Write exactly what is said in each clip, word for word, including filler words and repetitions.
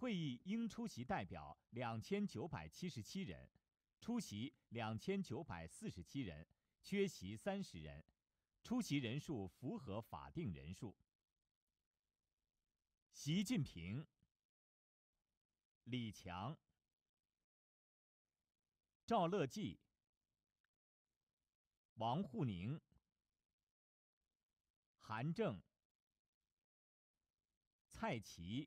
会议应出席代表两千九百七十七人，出席两千九百四十七人，缺席三十人，出席人数符合法定人数。习近平、李强、赵乐际、王沪宁、韩正、蔡奇、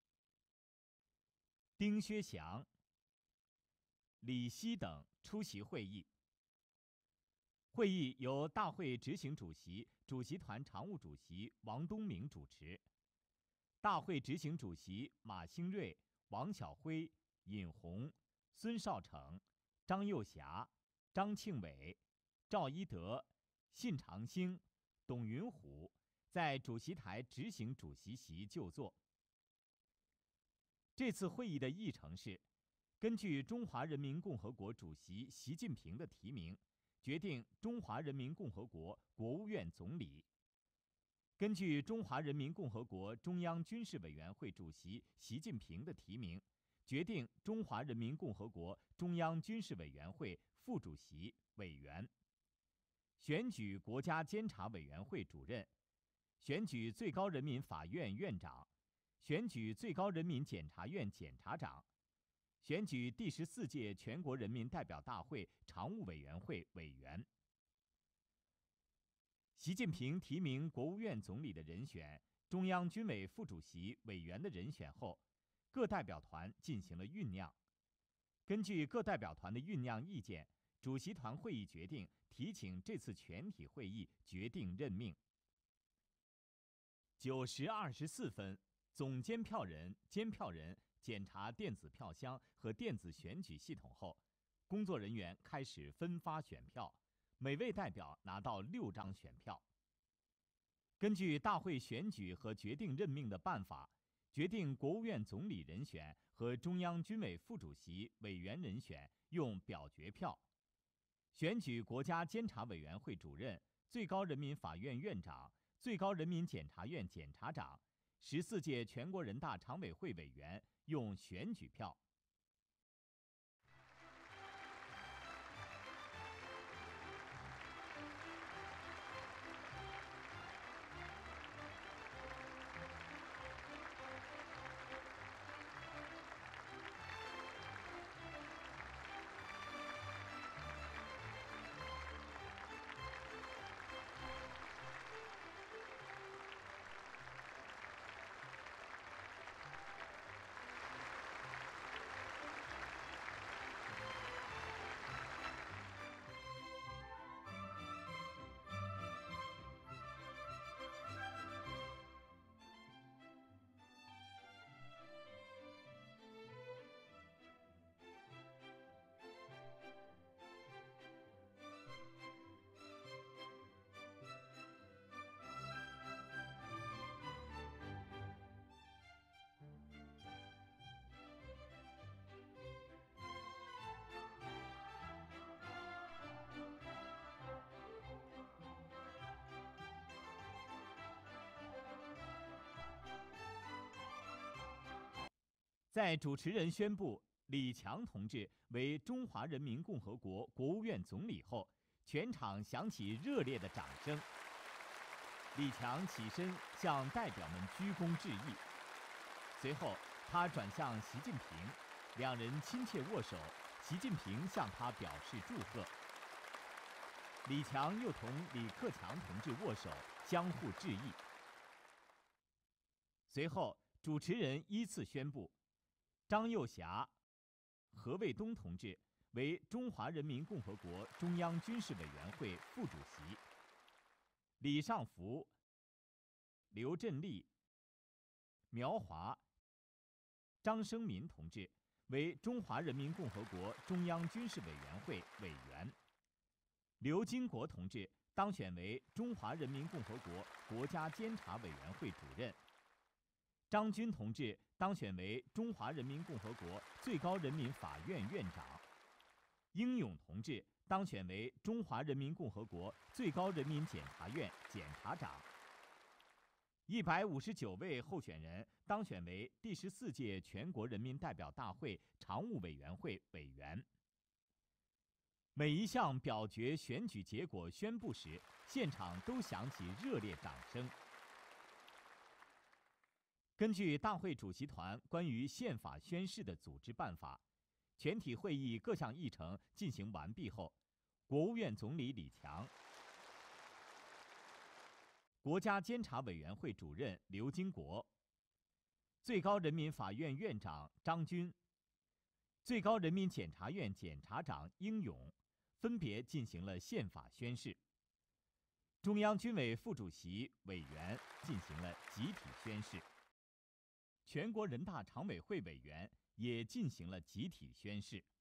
丁薛祥、李希等出席会议。会议由大会执行主席、主席团常务主席王东明主持，大会执行主席马兴瑞、王晓辉、尹红、孙少成、张又侠、张庆伟、赵一德、信长兴、董云虎在主席台执行主席席就座。这次会议的议程是：根据中华人民共和国主席习近平的提名，决定中华人民共和国国务院总理；根据中华人民共和国中央军事委员会主席习近平的提名，决定中华人民共和国中央军事委员会副主席、委员；选举国家监察委员会主任；选举最高人民法院院长；选举最高人民检察院检察长；选举第十四届全国人民代表大会常务委员会委员。习近平提名国务院总理的人选、中央军委副主席、委员的人选后，各代表团进行了酝酿。根据各代表团的酝酿意见，主席团会议决定提请这次全体会议决定任命。九时二十四分，总监票人、监票人检查电子票箱和电子选举系统后，工作人员开始分发选票，每位代表拿到六张选票。根据大会选举和决定任命的办法，决定国务院总理人选和中央军委副主席、委员人选用表决票；选举国家监察委员会主任、最高人民法院院长、最高人民检察院检察长、十四届全国人大常委会委员用选举票。在主持人宣布李强同志为中华人民共和国国务院总理后，全场响起热烈的掌声。李强起身向代表们鞠躬致意，随后他转向习近平，两人亲切握手，习近平向他表示祝贺。李强又同李克强同志握手，相互致意。随后，主持人依次宣布张又侠、何卫东同志为中华人民共和国中央军事委员会副主席，李尚福、刘振立、苗华、张生民同志为中华人民共和国中央军事委员会委员，刘金国同志当选为中华人民共和国国家监察委员会主任，张军同志当选为中华人民共和国最高人民法院院长，英勇同志当选为中华人民共和国最高人民检察院检察长， 一百五十九位候选人当选为第十四届全国人民代表大会常务委员会委员。每一项表决选举结果宣布时，现场都响起热烈掌声。根据大会主席团关于宪法宣誓的组织办法，全体会议各项议程进行完毕后，国务院总理李强、国家监察委员会主任刘金国、最高人民法院院长张军、最高人民检察院检察长英勇分别进行了宪法宣誓。中央军委副主席、委员进行了集体宣誓。全国人大常委会委员也进行了集体宣誓。